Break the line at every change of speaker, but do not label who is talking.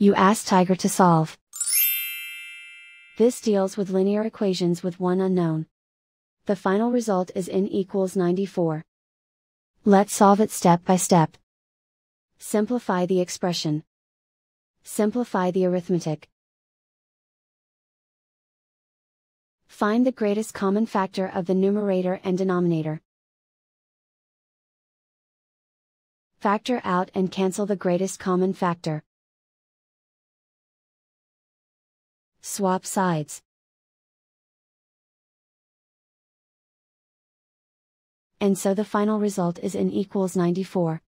You ask Tiger to solve. This deals with linear equations with one unknown. The final result is n equals 94. Let's solve it step by step. Simplify the expression. Simplify the arithmetic. Find the greatest common factor of the numerator and denominator. Factor out and cancel the greatest common factor. Swap sides. And so the final result is n equals 94.